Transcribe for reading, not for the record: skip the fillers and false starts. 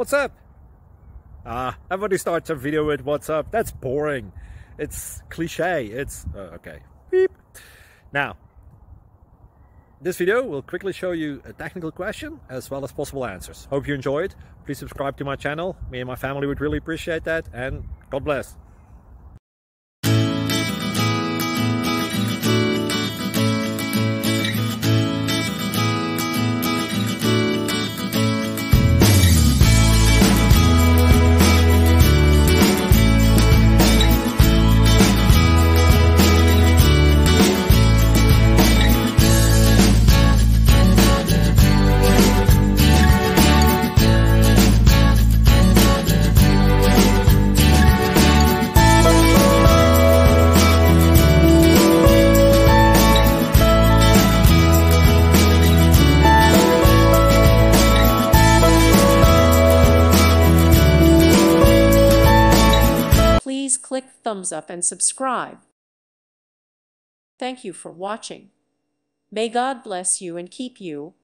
What's up? Everybody starts a video with what's up. That's boring. It's cliche. It's okay. Beep. Now, this video will quickly show you a technical question as well as possible answers. Hope you enjoy it. Please subscribe to my channel. Me and my family would really appreciate that, and God bless. Please click thumbs up and subscribe. Thank you for watching. May God bless you and keep you.